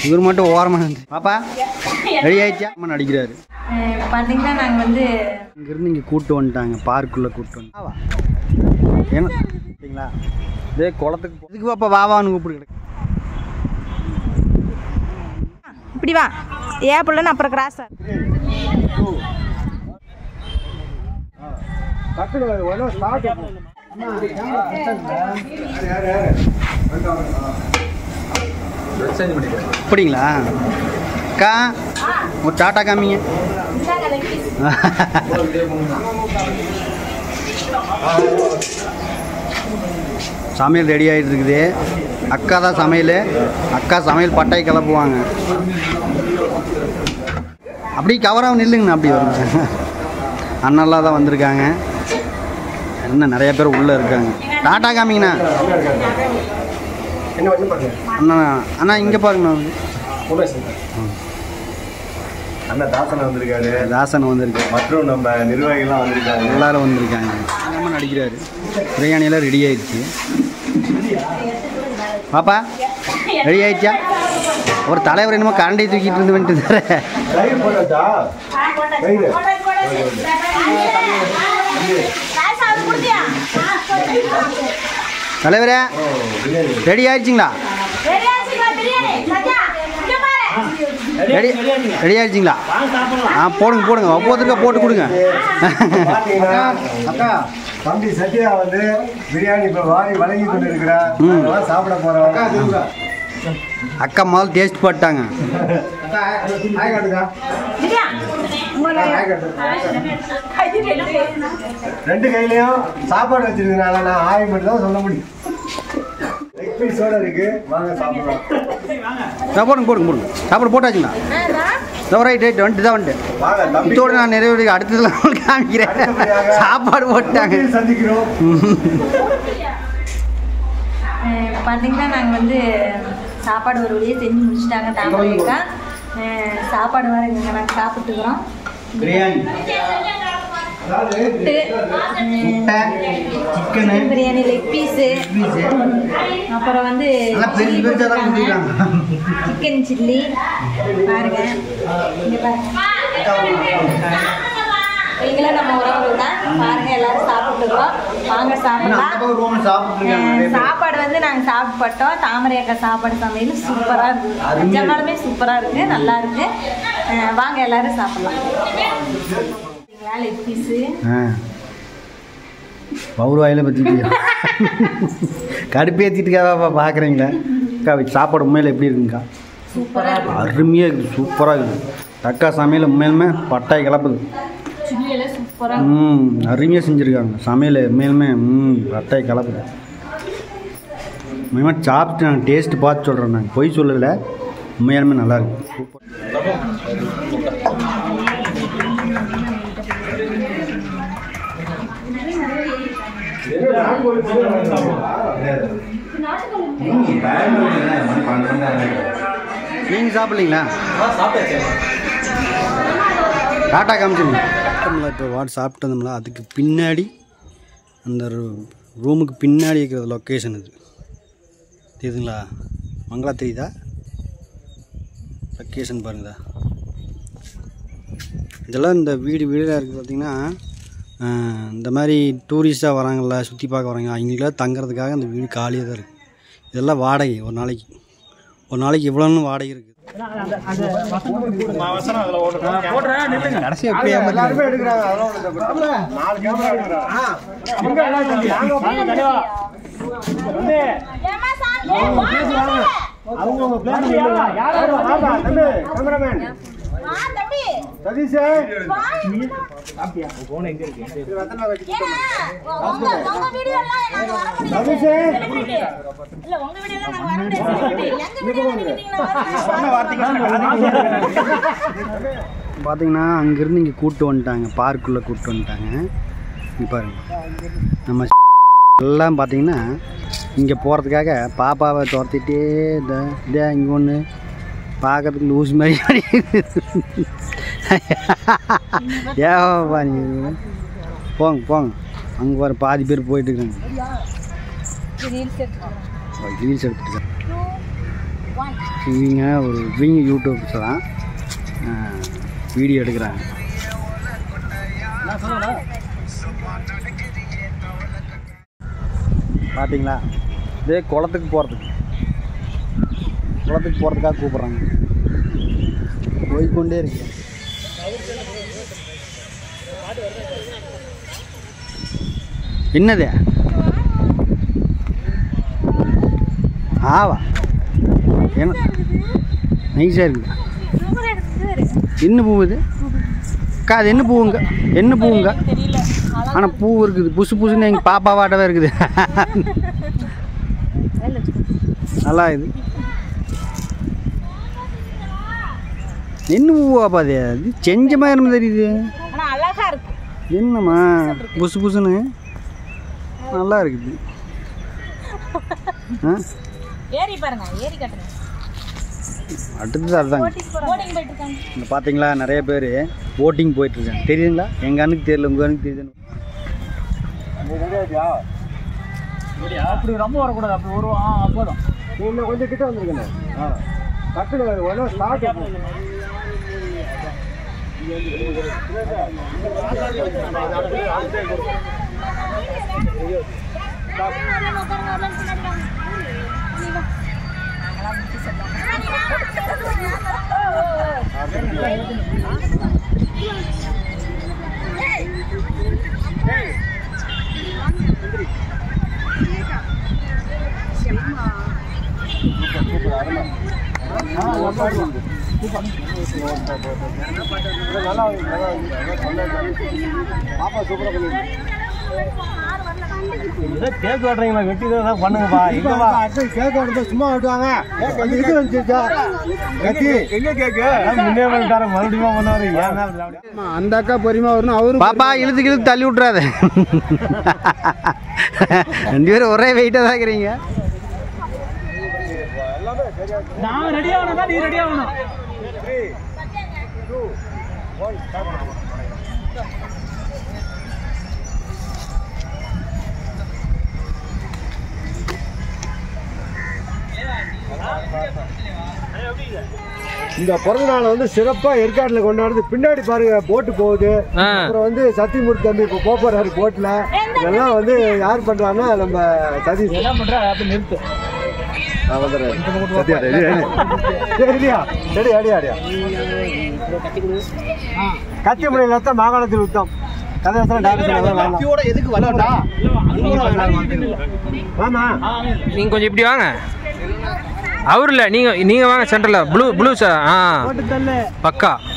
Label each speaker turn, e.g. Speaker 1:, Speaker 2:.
Speaker 1: இவர் மட்டும் ஓரமாக பாப்பா ரெடி ஆயிடுச்சா அம்மா நடிக்கிறாரு.
Speaker 2: பார்த்தீங்கன்னா நாங்கள் வந்து
Speaker 1: இங்கேருந்து இங்கே கூப்பிட்டு வந்துட்டாங்க, பார்க்குள்ளே கூப்பிட்டு வந்து ஏன்னா சரிங்களா இதே குளத்துக்கு இதுக்கு பாப்பா வாவான்னு கூப்பிடு.
Speaker 2: இப்படி வா ஏன் பிள்ளைன்னு அப்புறம் கிராஸ்
Speaker 1: அப்படிங்களா அக்கா ஒரு டாட்டா காமிங்க. சமையல் ரெடி ஆகிட்டு இருக்குது. அக்கா தான் சமையல். அக்கா சமையல் பட்டாய் கிளப்புவாங்க. அப்படி கவராக நில்லுங்கண்ணா அப்படி வருங்க. அண்ணெல்லாம் தான் வந்திருக்காங்க. இன்னும் நிறைய பேர் உள்ளே இருக்காங்க. டாட்டா காமிங்கண்ணா. அண்ணா அண்ணா இங்கே பாருங்கண்ணா.
Speaker 3: அண்ணா தாசன் வந்திருக்காரு.
Speaker 1: தாசன் வந்திருக்காரு.
Speaker 3: மற்றும் நம்ம நிர்வாகிகள்லாம் வந்திருக்காங்க.
Speaker 1: எல்லாரும் வந்திருக்காங்க. நம்ம நடிக்கிறாரு. பிரியாணியெல்லாம் ரெடி ஆயிடுச்சு. பாப்பா ரெடி ஆயிடுச்சா? ஒரு தலைவர் என்னமோ கரண்டி தூக்கிட்டு இருந்து வந்துட்டு தலைவரே ரெடி ஆயிடுச்சிங்களா? ரெடி ரெடி ஆயிடுச்சிங்களா? போடுங்க போடுங்க ஒவ்வொருத்தருக்கா போட்டு கொடுங்க.
Speaker 3: அக்கா தம்பி சத்யா வந்து பிரியாணி இப்போ வாங்கி வழங்கி கொண்டு இருக்கிறார். சாப்பிட போகிறோம்.
Speaker 1: அக்கா முதல்ல டேஸ்ட் போட்டாங்க.
Speaker 3: ரெண்டு கையிலையும் சாப்பாடு வச்சிருக்கனால நான் ஆய் மட்டும் தான் சொல்ல முடியும். லெக் பீஸோட இருக்கு. வாங்க சாப்பிடலாம்.
Speaker 1: போடுங்க போடுங்க போடுங்க. சாப்பாடு போட்டாச்சுங்களா? ரைட் ரைட் வந்துட்டு தான் வந்துட்டு இதோடு நான் நிறைய அடுத்ததுல காமிக்கிறேன். சாப்பாடு போட்டாங்க.
Speaker 3: சந்திக்கிறோம்.
Speaker 2: பார்த்தீங்கன்னா நாங்கள் வந்து சாப்பாடு ஒரு வழியே செஞ்சு முடிச்சுட்டாங்க. தாமரைக்கா சாப்பாடு வேறு இங்கே நாங்கள் சாப்பிட்டுக்கிறோம்.
Speaker 1: Biryani
Speaker 2: chicken biryani leg piece, அப்புறம் வந்து சிக்கன் சில்லி பாருங்க. இங்கே பாருங்க நீங்களும் நம்ம உறவுகள் தான் பாருங்க. எல்லாரும் சாப்பிட்டுருக்கோம். வாங்க சாப்பிடலாம். சாப்பாடு வந்து நாங்கள் சாப்பிட்டோம். தாமரை அக்கா சாப்பாடு சமையல் சூப்பராக இருக்குது. நிஜமாலுமே சூப்பராக இருக்குது, நல்லா இருக்கு. வாங்க எல்லாரும் சாப்பிடலாம். லெக் பீஸு
Speaker 1: பவுர் வாயில பற்றிட்டு கடுப்பேற்றிட்டுக்காப்பா பார்க்குறீங்களா? அக்கா சாப்பாடு உண்மையில் எப்படி இருக்குங்கக்கா?
Speaker 2: சூப்பராக இருக்குது.
Speaker 1: அருமையாக இருக்குது, சூப்பராக இருக்குது. அக்கா சமையல் உண்மையிலுமே பட்டாய் கிளப்புது. அருமையாக செஞ்சுருக்காங்க சமையல். உண்மையிலுமே பட்டாய் கிளப்புது. உண்மையாக சாப்பிட்டு நாங்கள் டேஸ்ட்டு பார்த்து சொல்கிறோம். நாங்கள் பொய் சொல்லலை, உண்மையாலுமே நல்லாயிருக்கு. சூப்பர். நீங்கள் சாப்பிட்லீங்களா? டாட்டா காமிச்சுங்க. இப்போ வாட் சாப்பிட்டு வந்தோம்ல, அதுக்கு பின்னாடி அந்த ரூமுக்கு பின்னாடி இருக்கிற லொக்கேஷன் இது தெரியுதுங்களா? மங்களா தெரியுதா? லொக்கேஷன் பாருங்கதா. இதெல்லாம் இந்த வீடுலாம் இருக்குது பார்த்திங்கன்னா. இந்த மாதிரி டூரிஸ்ட்டாக வராங்கள்ல, சுற்றி பார்க்க வராங்க, அவங்களுக்கெல்லாம் தங்குறதுக்காக அந்த வீடு காலியாக தான் இருக்குது. இதெல்லாம் வாடகை. ஒரு நாளைக்கு இவ்வளோன்னு வாடகை இருக்குது. கடைசி எப்படியா பார்த்தீங்கன்னா அங்கேருந்து இங்கே கூப்பிட்டு வந்துட்டாங்க, பார்க்குள்ளே கூப்பிட்டு வந்துட்டாங்க. இங்கே பாருங்க, நம்ம எல்லாம் பார்த்தீங்கன்னா இங்கே போகிறதுக்காக பாப்பாவை துரத்திட்டே இதே இங்கே ஒன்று பார்க்கறதுக்கு லூஸ் மாதிரி ஏவாப்பா நீங்கள் போங்க அங்கே வர பாதி பேர் போயிட்டுருக்காங்க. ரீல்ஸ் எடுத்துட்டு இவங்க இவங்க யூடியூப்ஸ் தான் வீடியோ எடுக்கிறாங்க. பார்த்தீங்களா, இதே குளத்துக்கு போகிறதுக்காக கூப்பிட்றாங்க. போய்கொண்டே இருக்கு. என்னது ஆவா என்ன நைஸாக இருக்குது. என்ன பூ இது அக்கா? அது என்ன பூவுங்க? என்ன பூவுங்க? ஆனால் பூ இருக்குது புசு புசுன்னு எங்கள் பாப்பாவாட்டவே இருக்குது. நல்லா இது என்ன பூவாப்பா? அது அது செஞ்ச மாதிரி தெரியுது. என்னம்மா புசு புசுன்னு நல்லா இருக்குது. அடுத்தது அதுதாங்க. இங்கே பார்த்தீங்களா நிறைய பேர் போட்டிங் போயிட்டுருக்காங்க. தெரியுதுங்களா? எங்கள் அண்ணுக்கு தெரியல, உங்கள் அண்ணுக்கு தெரியுதுன்னு.
Speaker 3: அப்படி ரொம்ப வரக்கூடாது. அப்படி வருவான் அப்போதான் இன்னும் கொஞ்சம் கிட்ட வந்துருக்கேன். டக்குனு ஸ்டார்ட் பாப்பா சூப்பரா கேக் வெட்டுறீங்களா? வெட்டி தான் பண்ணுங்கப்பா. கேக் வெட்டுறது சும்மா வெட்டுவாங்க. இது வந்துச்சா எங்க கேக்கு முன்னே பண்ணிட்டாரு, மறுபடியும் பண்ணுவாரு. அந்த அக்கா பொறுமையா வரணும். அவரு
Speaker 1: பாப்பா இழுத்து தள்ளி விட்டுறாத. ரெண்டு பேரும் ஒரே வெயிட்டாக தான் இருக்கிறீங்க.
Speaker 3: நான் ரெடி ஆகணும், நீ ரெடி ஆகணும். இந்த பிறந்த நாளை வந்து சிறப்பா ஏற்காடுல கொண்டாடுறது. பின்னாடி பாருங்க போட்டு போகுது. அப்புறம் வந்து சத்தியமூர்த்தி தம்பி இப்போ போறாரு போட்ல. இதெல்லாம் வந்து யார் பண்றாங்கன்னா நம்ம சதீஷ் என்ன பண்றாரு. அப்படி நிறுத்து கத்தி முறையில் மாகாணத்தில் யுத்தம்
Speaker 4: நீங்க கொஞ்சம் இப்படி வாங்க. அவர் இல்லை, நீங்க வாங்க சென்டர்ல ப்ளூ சார். பக்கா